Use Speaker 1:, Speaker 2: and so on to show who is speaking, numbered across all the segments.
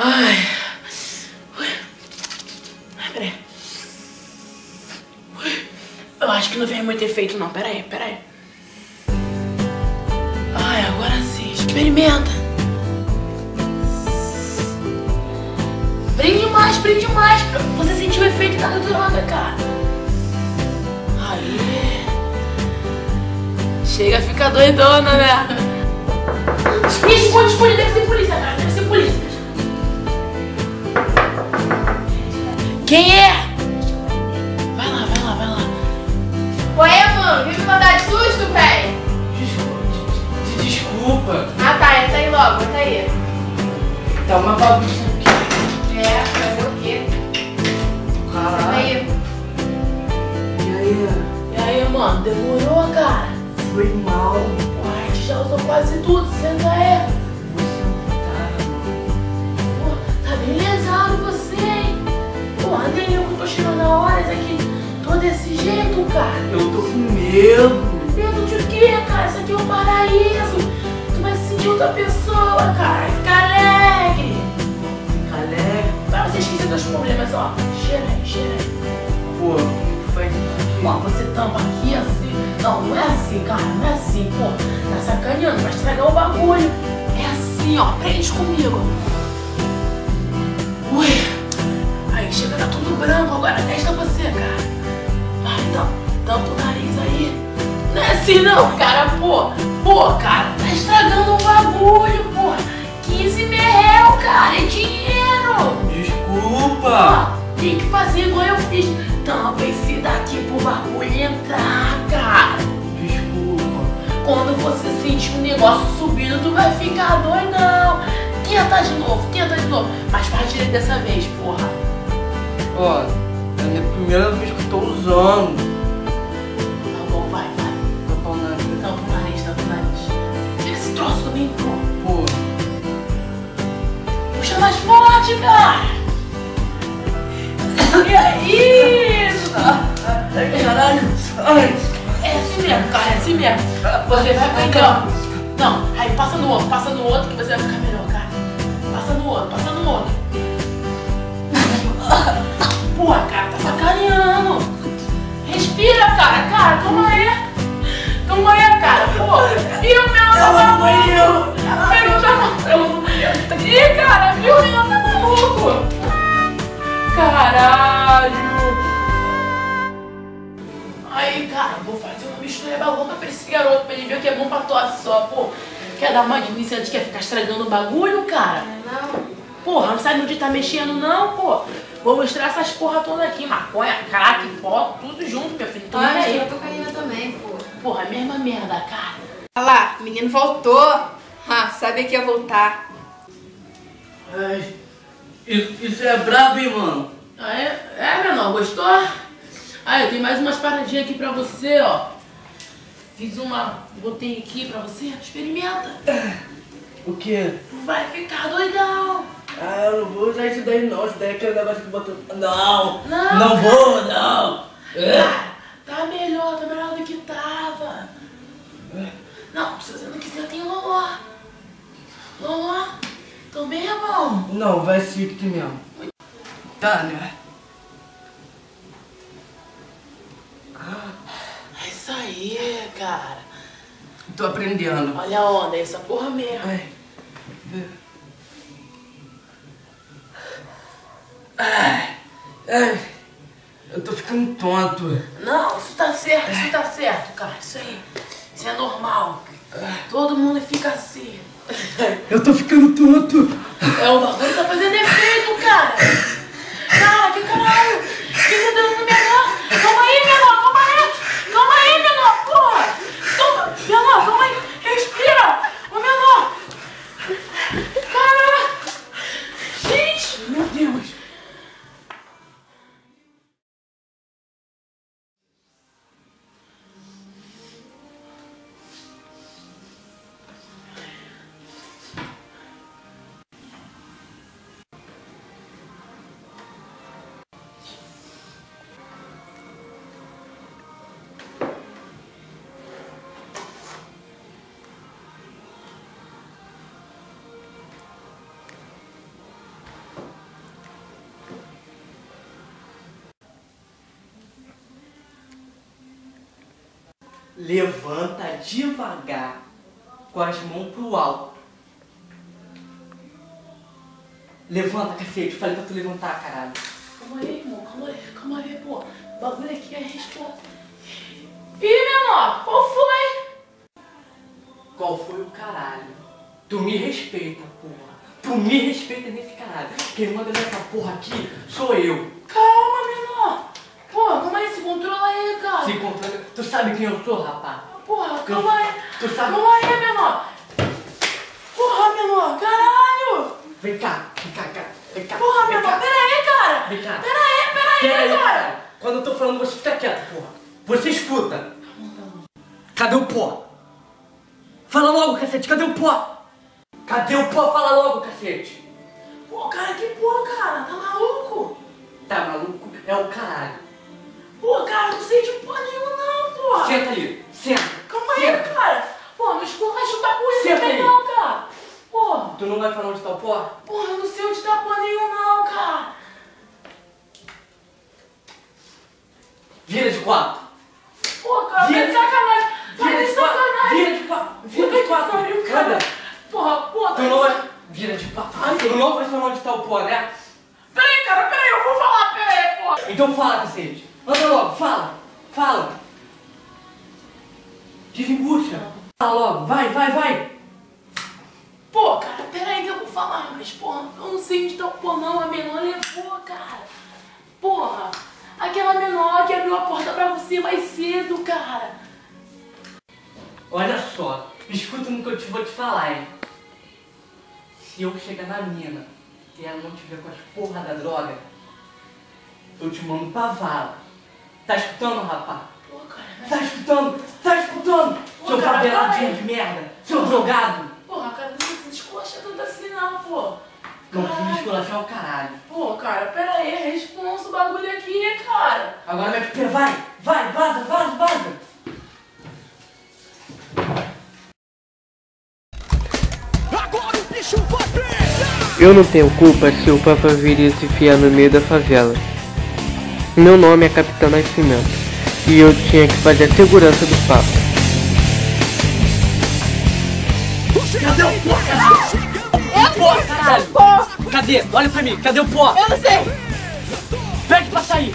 Speaker 1: Ai. Peraí. Eu acho que não fez muito efeito não. Peraí. Ai, agora sim. Experimenta. Prende mais. Pra você sentir o efeito da droga, cara. Aí. Chega a ficar doidona, né? Esconde. Deve ser polícia, cara. Deve ser polícia. Quem é? Vai lá.
Speaker 2: Qual é, mano? Viu me mandar de susto, velho?
Speaker 1: Desculpa.
Speaker 2: Ah, tá. Entra aí logo. Entra aí.
Speaker 1: Tá uma bagunça aqui.
Speaker 2: É, fazer o quê?
Speaker 1: Caralho.
Speaker 2: Senta aí.
Speaker 1: E aí, mano? Demorou, cara?
Speaker 3: Foi mal.
Speaker 1: Pô, a gente já usou quase tudo. Senta aí. Pô, tá bem lesado você, hein? Porra, nem eu que tô chegando a horas aqui. Tô desse jeito, cara.
Speaker 3: Eu tô com medo.
Speaker 1: Medo de quê, cara? Isso aqui é um paraíso. Tu vai se sentir outra pessoa, cara. Fica alegre.
Speaker 3: Fica alegre.
Speaker 1: Pra você esquecer dos problemas, ó. Cheira aí.
Speaker 3: Pô, faz.
Speaker 1: Ó, você tampa aqui assim. Não é assim, cara. Não é assim, pô. Tá sacaneando, vai estragar o bagulho. É assim, ó. Prende comigo. Ui. Aí, chega, tá tudo branco. Agora testa você, cara. Vai, tampa o nariz aí. Não é assim não, cara, pô, cara, tá estragando o bagulho, pô. 15 mil, cara, é dinheiro.
Speaker 3: Desculpa.
Speaker 1: Ó, tem que fazer igual eu fiz. Tampa esse daqui pro bagulho entrar, cara.
Speaker 3: Desculpa.
Speaker 1: Quando você sentir um negócio subindo, tu vai ficar doidão. Tenta de novo. Mas faz direito dessa vez, porra.
Speaker 3: Ó, é a minha primeira vez que eu tô usando.
Speaker 1: Tá bom, vai.
Speaker 3: Tampa o nariz.
Speaker 1: Tampa o nariz. Tira esse troço também, pô.
Speaker 3: Pô.
Speaker 1: Puxa mais forte, cara! Que isso?
Speaker 3: Caralho. Ai.
Speaker 1: É assim mesmo, cara, é assim mesmo. Você vai aprender, ó. Não, aí passa no outro que você vai ficar melhor, cara. Passa no outro. Porra, cara, tá sacaneando. Respira, cara, calma aí, cara, pô. E o meu tá maluco? Ih, cara, viu? O meu tá maluco. Caralho. Aí, cara, vou fazer uma mistura louca pra esse garoto, pra ele ver que é bom pra tosse só, pô. Quer dar uma de iniciante, quer ficar estragando o bagulho, cara?
Speaker 2: Não.
Speaker 1: Porra, não sabe onde tá mexendo não, pô. Vou mostrar essas porra toda aqui, maconha, crack, pó, tudo junto, meu filho. Tudo
Speaker 2: Olha,
Speaker 1: aí.
Speaker 2: eu tô caindo também, pô.
Speaker 1: Porra, mesma merda, cara.
Speaker 2: Olha lá, o menino voltou. Ah, sabia que ia voltar.
Speaker 3: Ai. Isso é brabo, hein, mano?
Speaker 1: Ah, é, menor, gostou? Ah, eu tenho mais umas paradinhas aqui pra você, ó. Botei aqui pra você, experimenta.
Speaker 3: O quê?
Speaker 1: Vai ficar doidão.
Speaker 3: Ah, eu não vou usar isso daí não. Isso daí é aquele negócio que botou. Não!
Speaker 1: Não,
Speaker 3: Não
Speaker 1: cara.
Speaker 3: vou, não!
Speaker 1: Cara, tá melhor do que tava. Não, se você não quiser, tem Loló. Loló, também é bom.
Speaker 3: Não, vai ser aqui mesmo. Tá, né?
Speaker 1: É isso aí, cara.
Speaker 3: Tô aprendendo.
Speaker 1: Olha a onda, é essa porra mesmo.
Speaker 3: Ai. Ai. Eu tô ficando tonto.
Speaker 1: Não, isso tá certo, cara. Isso aí. Isso é normal. Todo mundo fica assim.
Speaker 3: Eu tô ficando tonto.
Speaker 1: É o bagulho tá fazendo efeito, cara. Cara, que caralho. Que tá dando menor? Calma aí, menor, porra. Calma aí. Respira. Ô, menor. Caralho. Gente, meu Deus.
Speaker 3: Levanta devagar, com as mãos pro alto. Levanta, cacete. Falei pra tu levantar, caralho.
Speaker 1: Calma aí, irmão. Calma aí, pô. O bagulho aqui é resposta. Ih, menor, qual foi?
Speaker 3: Qual foi o caralho? Tu me respeita, porra. Tu me respeita nesse caralho. Quem manda nessa porra aqui sou eu.
Speaker 1: Calma, menor. Porra, calma aí, se controla aí, cara.
Speaker 3: Se controla. Tu sabe quem eu sou, rapaz?
Speaker 1: Porra, calma aí.
Speaker 3: Tu sabe?
Speaker 1: Calma aí, menor. Porra, menor, caralho.
Speaker 3: Vem cá.
Speaker 1: Porra,
Speaker 3: vem
Speaker 1: menor,
Speaker 3: cá.
Speaker 1: pera aí, cara.
Speaker 3: Vem cá.
Speaker 1: Pera aí, cara.
Speaker 3: Quando eu tô falando, você fica quieto, porra. Você escuta. Cadê o pó? Fala logo, cacete. Cadê o pó? Cadê o pó? Fala logo, cacete.
Speaker 1: Pô, cara, que porra, cara. Tá maluco?
Speaker 3: Tá maluco? É o caralho.
Speaker 1: Pô, cara, não sei de porra nenhuma não, porra.
Speaker 3: Senta ali. Senta.
Speaker 1: Calma aí,
Speaker 3: Senta.
Speaker 1: cara. Pô, não esculacha o bagulho
Speaker 3: Senta
Speaker 1: também
Speaker 3: aí.
Speaker 1: não, cara. Porra.
Speaker 3: Tu não vai falar onde tá o pó?
Speaker 1: Porra, eu não sei onde tá porra nenhum não, cara.
Speaker 3: Vira de quatro.
Speaker 1: Pô, cara, tá de sacanagem. Tá
Speaker 3: Vira
Speaker 1: de
Speaker 3: de quatro.
Speaker 1: sacanagem.
Speaker 3: Vira de quatro. Vira
Speaker 1: Puta
Speaker 3: de
Speaker 1: que
Speaker 3: quatro.
Speaker 1: pariu, cara. Porra, tá
Speaker 3: Tu não vai... Vira de quatro. Tu não vai falar onde tá o pó, né?
Speaker 1: Peraí, cara, peraí, eu vou falar, peraí, porra.
Speaker 3: Então fala, cacete. Anda logo, fala. Desembucha. Fala logo, vai.
Speaker 1: Pô, cara, peraí que eu vou falar, mas porra, eu não sei onde tá o pô não, a menor levou, cara. Porra, aquela menor que abriu a porta pra você mais cedo, cara.
Speaker 3: Olha só, escuta no que eu vou te falar, hein. Se eu chegar na mina e ela não tiver com as porra da droga, eu te mando pra vala. Tá escutando, rapaz?
Speaker 1: Pô, cara,
Speaker 3: Tá escutando? Seu
Speaker 1: cara,
Speaker 3: faveladinho
Speaker 1: vai.
Speaker 3: de merda, seu drogado.
Speaker 1: porra, cara, não precisa esculachar tanto assim não, pô.
Speaker 3: Não precisa
Speaker 1: Caralho.
Speaker 3: esculachar o caralho.
Speaker 1: Pô, cara, peraí, responsa o bagulho aqui, cara.
Speaker 3: Agora mete o pé, vai, vaza.
Speaker 4: Agora o bicho vai pegar!
Speaker 5: Eu não tenho culpa se o Papa viria se enfiar no meio da favela. Meu nome é Capitão Nascimento e eu tinha que fazer a segurança do Papa.
Speaker 3: Cadê o pó, caralho? Pó, caralho! Cadê? Olha pra mim, cadê o pó?
Speaker 2: Eu não sei.
Speaker 3: Pede pra sair!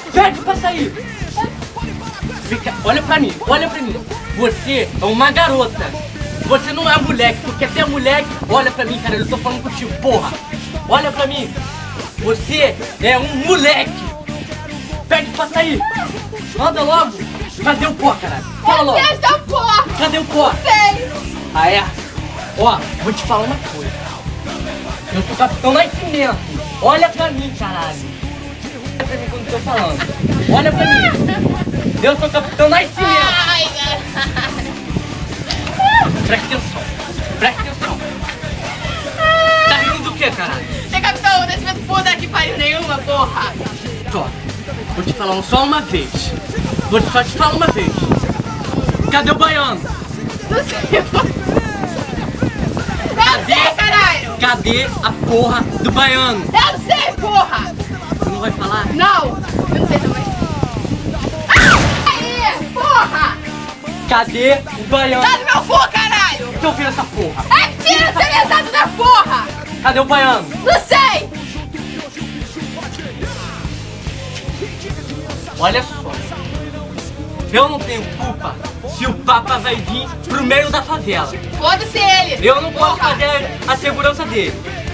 Speaker 3: Vem cá, olha pra mim. Você é uma garota. Você não é moleque, porque até moleque... Olha pra mim, cara, eu tô falando contigo, porra. Olha pra mim. Você é um moleque. Pede pra sair. Anda logo. Cadê o pó, caralho? Fala logo.
Speaker 2: Onde está o pó?
Speaker 3: Cadê o pó?
Speaker 2: Sei.
Speaker 3: Ah, é? Ó, vou te falar uma coisa. Eu sou o Capitão Nascimento. Olha pra mim, caralho. Olha pra mim quando eu tô falando. Olha pra mim. Eu sou o Capitão Nascimento.
Speaker 2: Ai, caralho.
Speaker 3: Presta atenção. Tá rindo do que, caralho?
Speaker 2: Tem capitão, não desce puta que pariu nenhuma, porra.
Speaker 3: Só. Vou te falar só uma vez. Só te falar uma vez. Cadê o baiano?
Speaker 2: Não sei, porra. Eu sei, caralho.
Speaker 3: Cadê a porra do baiano?
Speaker 2: Eu não sei, porra.
Speaker 3: Tu não vai falar?
Speaker 2: Não. Eu não sei também. Aí, porra.
Speaker 3: Cadê o baiano?
Speaker 2: Tá no meu cu, caralho.
Speaker 3: Então vira essa porra.
Speaker 2: É que tira esse lesado da porra.
Speaker 3: Cadê o baiano?
Speaker 2: Não sei.
Speaker 3: Olha só. Eu não tenho culpa se o Papa vai vir pro meio da favela.
Speaker 2: Foda-se ele.
Speaker 3: Eu não posso
Speaker 2: Porra.
Speaker 3: fazer a segurança dele.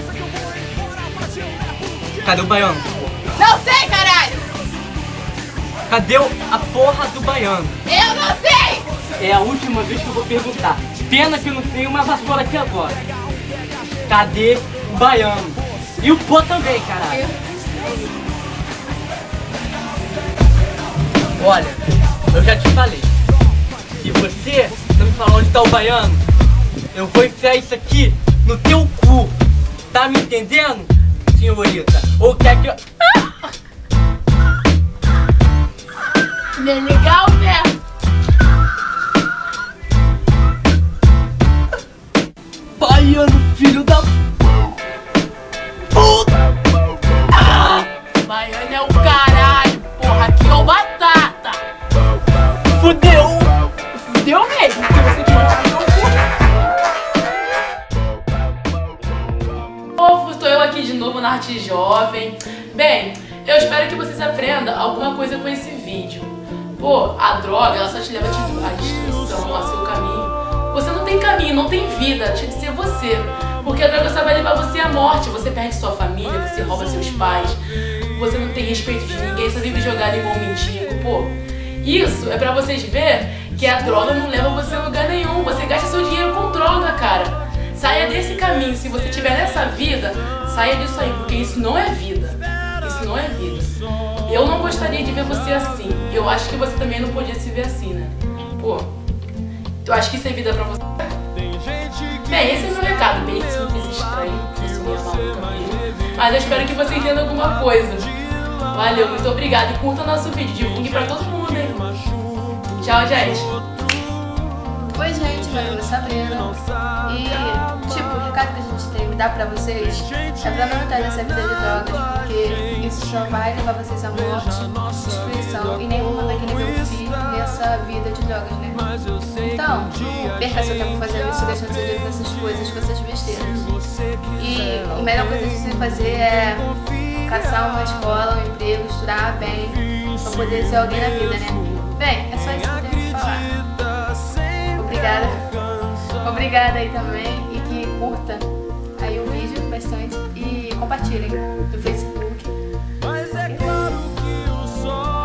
Speaker 3: Cadê o baiano?
Speaker 2: Não sei, caralho.
Speaker 3: Cadê a porra do baiano?
Speaker 2: Eu não sei.
Speaker 3: É a última vez que eu vou perguntar. Pena que eu não tenho uma vassoura aqui agora. Cadê o baiano? E o pó também, caralho. Olha, eu já te falei. Se você não me falar onde tá o baiano, eu vou enfiar isso aqui no teu cu. Tá me entendendo, senhorita? Ou quer que eu...
Speaker 1: Não é legal, né?
Speaker 3: Baiano, filho da... puta!
Speaker 1: Baiano é o caralho, porra, aqui é o batata.
Speaker 3: Fudeu!
Speaker 1: aqui de novo na Arte Jovem. Bem, eu espero que vocês aprendam alguma coisa com esse vídeo. Pô, a droga, ela só te leva à destruição, ao seu caminho. Você não tem caminho, não tem vida, tinha que ser você. Porque a droga só vai levar você à morte. Você perde sua família, você rouba seus pais, você não tem respeito de ninguém, você vive jogado igual um mendigo. Pô, isso é pra vocês verem que a droga não leva você a lugar nenhum. Você gasta seu dinheiro com droga, cara. Saia desse caminho. Se você estiver nessa vida, saia disso aí, porque isso não é vida. Isso não é vida. Eu não gostaria de ver você assim. Eu acho que você também não podia se ver assim, né? Pô, eu acho que isso é vida pra você. Bem, esse é meu recado, bem simples e estranho. Eu sou minha maluca mesmo. Mas eu espero que você entenda alguma coisa. Valeu, muito obrigada. E curta o nosso vídeo, divulgue pra todo mundo, hein? Tchau, gente.
Speaker 2: Oi, gente, meu nome é Sabrina. E, tipo, o recado que a gente tem que dar pra vocês é pra não entrar nessa vida de drogas, porque isso só vai levar vocês à morte, destruição e nenhuma vai querer ver o fim nessa vida de drogas, né? Então, não perca seu tempo fazendo isso, gastando seu dinheiro com essas coisas, com essas besteiras. E a melhor coisa de você fazer é caçar uma escola, um emprego, estudar bem, pra poder ser alguém na vida, né? Bem, é só isso que eu tenho que falar. Obrigada aí também, e que curta aí o vídeo bastante e compartilhem no Facebook.
Speaker 4: Mas é claro que o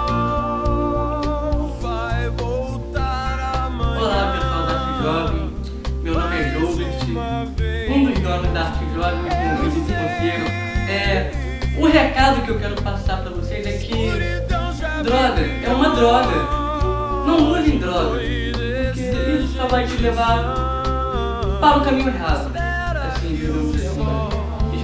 Speaker 4: sol vai voltar amanhã.
Speaker 3: Olá pessoal da Arte Jovem, meu nome é Gilbert, um dos donos da Arte Jovem, com o vídeo financeiro. O recado que eu quero passar pra vocês é que droga é uma droga. Não usem droga, porque isso só vai te levar para o caminho errado, assim, digamos assim.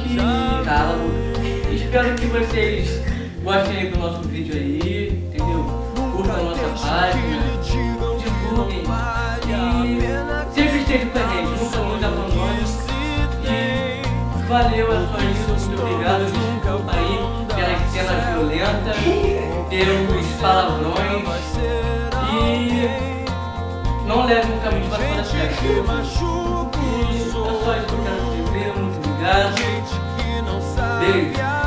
Speaker 3: Espero que vocês gostem aí do nosso vídeo aí, entendeu? Curtam a nossa página, divulguem e sempre estejam com a gente, nunca nos abandone. E valeu, é só isso, muito obrigado, desculpa aí pela cena violenta, pelos palavrões e não leve um caminho para fora da terra. E é só isso que eu quero dizer. Muito obrigado. Beijo.